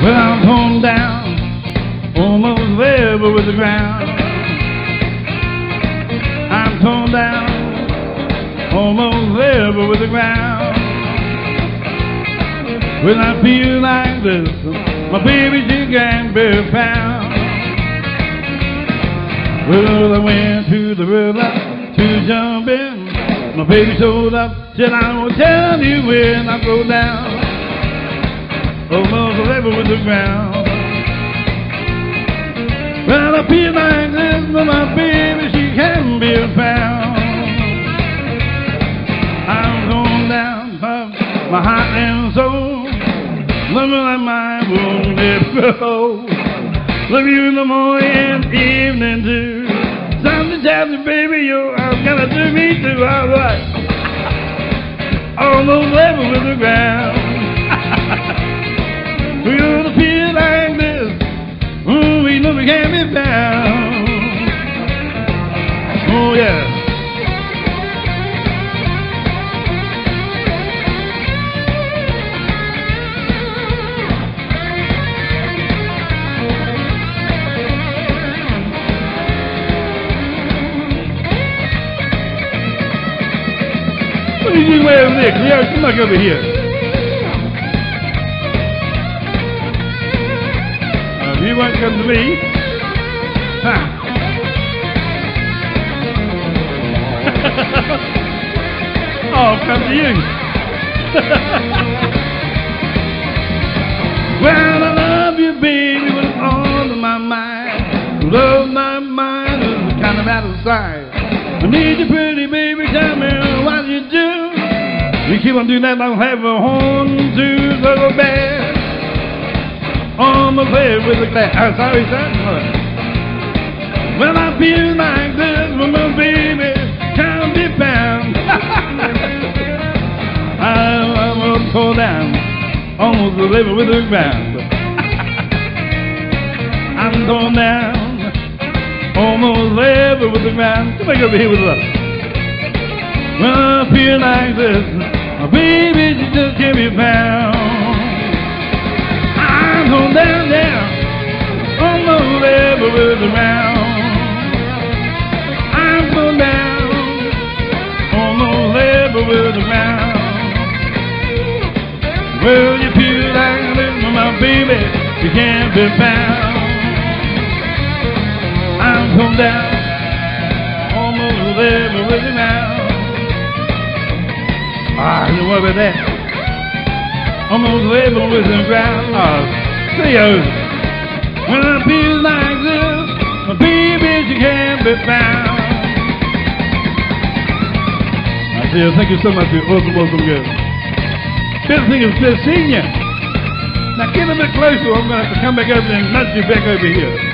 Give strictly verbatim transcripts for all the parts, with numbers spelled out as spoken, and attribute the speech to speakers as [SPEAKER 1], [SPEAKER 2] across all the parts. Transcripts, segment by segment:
[SPEAKER 1] Well, I'm torn down, almost level with the ground. I'm torn down, almost level with the ground. When I feel like this, my baby, she can't be found. Well, I went to the river to jump in. My baby showed up, said I will tell you when I go down. Almost level with the ground. Well, I feel like this, but my baby, she can't be found. I'm going down, my heart and soul. Looking like mine won't let go. Love you in the morning and evening too. Something tells me, baby, you're gonna do me too. All right. Almost level with the ground. We're gonna feel like this. Ooh, we know we can't be found. Oh yeah. What are you doing way over there? Cleo, come back over here. You won't come to me. Huh. Oh, I'll come to you. Well, I love you, baby, with all of my mind. Love my mind is kind of out of sight. I need you, pretty baby, tell me what you do. You keep on doing that, I'll have a horn to go bad. On the bed with the glass. Oh, sorry, sir. Well, I feel like this when my baby can't be found. I'm, I'm gonna fall down, almost the level with the ground. I'm going down, almost level with the ground. Come back over here with us. Well, I feel like this, my baby, she just can't be found. I'm going down, down, almost level with the ground. I'm going down, almost level with the ground. Well, you feel like this, my baby, you can't be found. I'm going down, almost level with the ground. Ah, you know what about that? Almost level with the ground. Oh, Theo, when I feel like this, my baby, she can't be found. I tell you, thank you so much for your awesome, awesome girl. Best thing is just seeing you. Now get a bit closer, or I'm going to have to come back over there and nudge you back over here.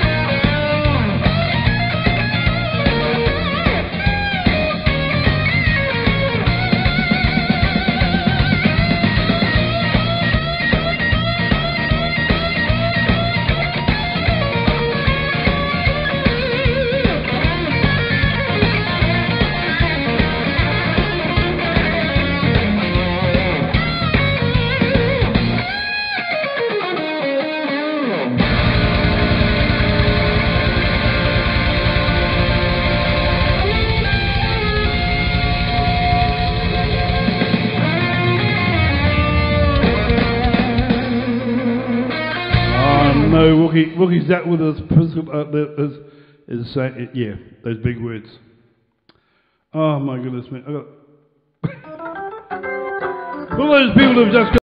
[SPEAKER 1] No, Wookie, Wookie's that with us, uh, is, is saying, yeah, those big words. Oh my goodness, man. I got all those people who've just